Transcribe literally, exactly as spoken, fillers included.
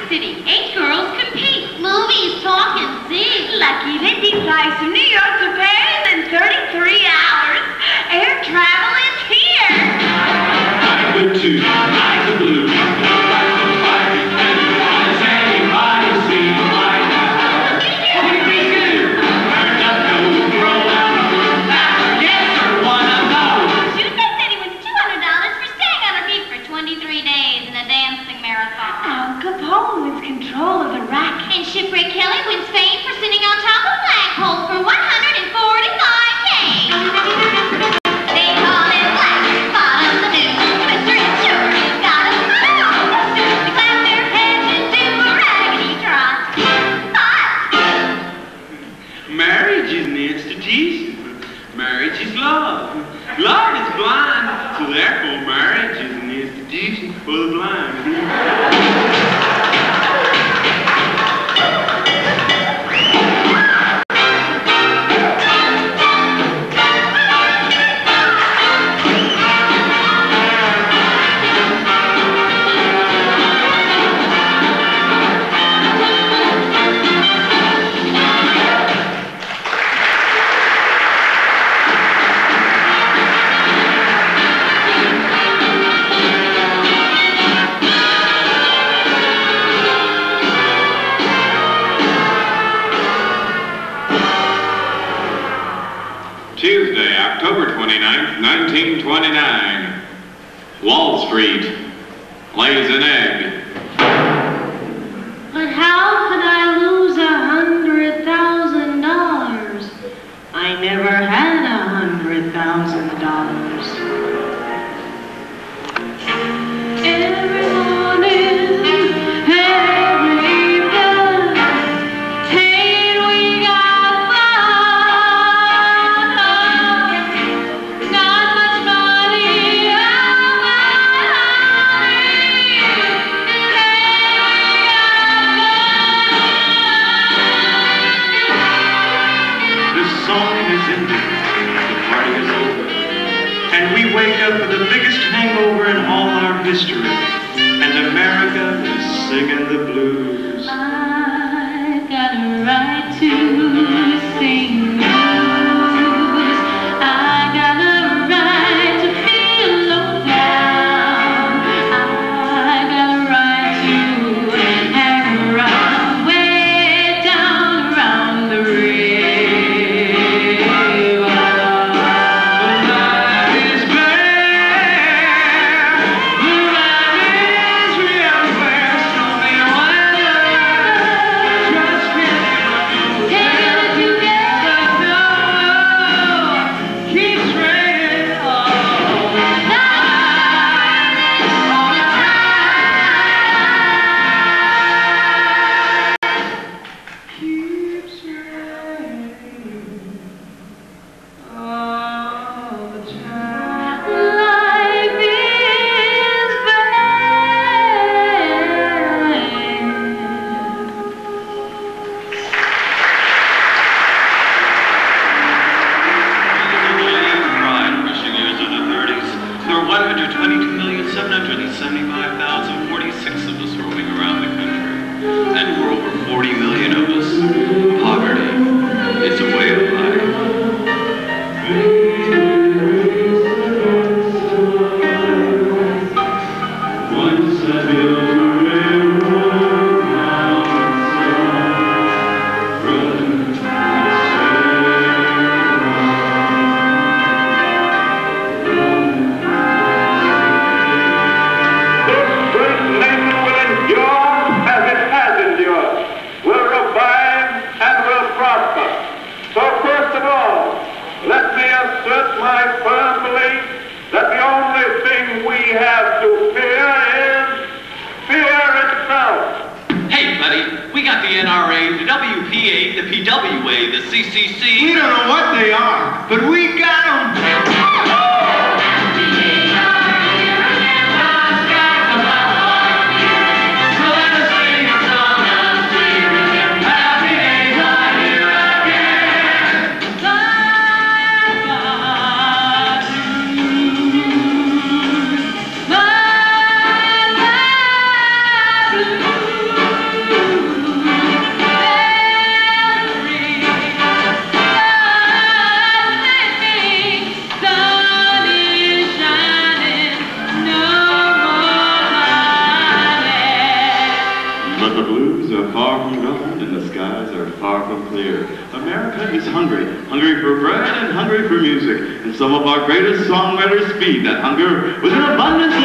City. Eight girls compete. Movies, talk, and sing. Lucky Lindy flies from New York to Paris in thirty-three hours. Air travel is here. I'm good too. Eyes are blue. No lights on fire. And does anybody see my now? What do we do? Learn to know, grow out of room now. Yes, sir, one of those. Tuesday said he was two hundred dollars for staying on her feet for twenty-three days in a dancing marathon. Al Capone wins control of the racket. And Shipwreck Kelly wins fame for sitting on top of a flagpole for one hundred forty-five days. They call it black, bottom the news. Mister Insurance got a smile. They clap their heads and do a raggedy trot. Hot. Marriage is an institution. Marriage is love. Love is blind. So therefore, marriage is an institution for the blind. Tuesday, October twenty-ninth, nineteen twenty-nine. Wall Street lays an egg. But how could I lose a hundred thousand dollars? I never had a hundred thousand dollars. Every morning, every evening, ain't we got fun? Not much money, oh my The song is ended, the party is over, and we wake up with the biggest hangover in all our history, and America is singing the blues. I got a right to sing blues. I got a right to feel low down. I got a right to hang around, way down around the river. Bye. America is hungry, hungry for bread and hungry for music. And some of our greatest songwriters feed that hunger with an abundance